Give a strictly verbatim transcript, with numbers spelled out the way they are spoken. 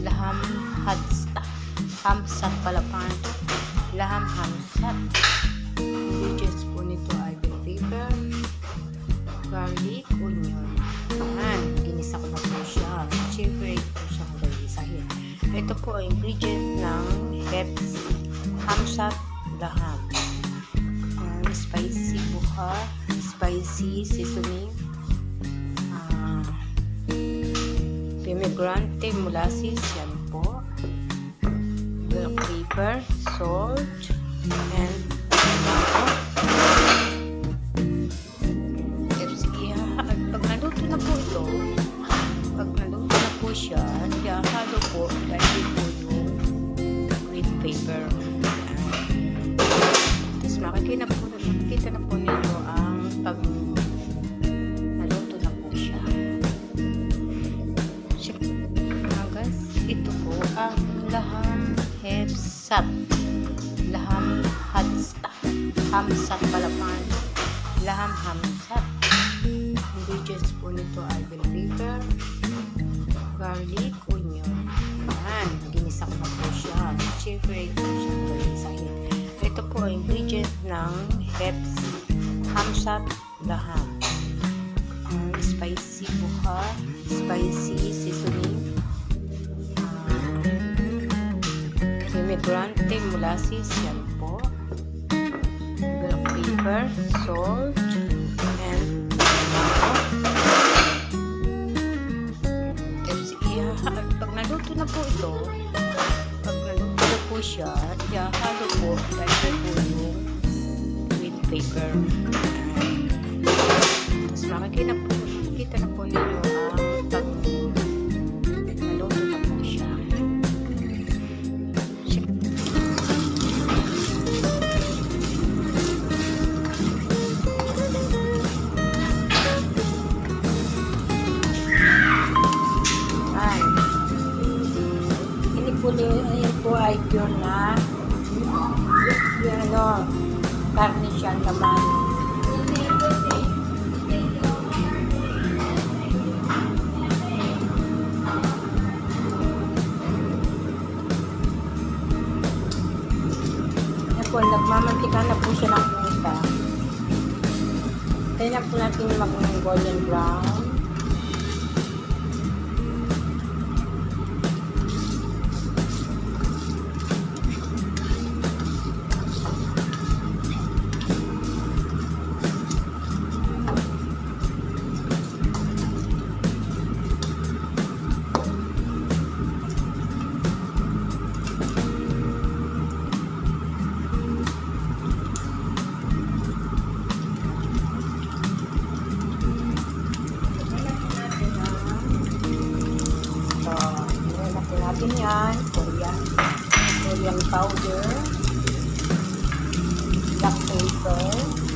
Laham Hadsta. Hamsat Laham. Laham Hamsat. Ingredients po nito ay bell pepper, garlic, onion. Ayan, ginisa ko na po siya. Siyempre, ito siya magalisahin. Ito po ang ingredient ng Hamsat Laham. Um, spicy buha, spicy seasoning, uh, pomegranate molasses, yan po, bell pepper, salt, and at pag naluto na po ito, pag naluto na po siya, halo po dahil po yung green paper. Tapos makikita po, makikita na po nito ang pag naluto na po siya. Agas, ito po ang laham Hamsat. Laham Hadsta. Hamsat Laham. Laham Hamsat. Ingredients po nito ay bell pepper, garlic, onion. Ayan, ginisa ko na po siya. Siyempre, ito siya magalisahin. Ito po ang ingredient ng Hamsat Laham. Um, spicy buha, spicy seasoning, uh, pomegranate molasses, yan po, bell pepper, salt, and pag naluto na po ito, pag naluto na po siya, halo po dahil po yung green paper. Tapos makikita po, makikita na po ninyo ang pag naluto na po siya. Ayan po ay pure na yung ano, karne siya naman. Ayan po, nagmamantika na po siya ng punta. Kaya na po natin mag-golden brown. Natin yan, Korean, Korean powder, black pepper,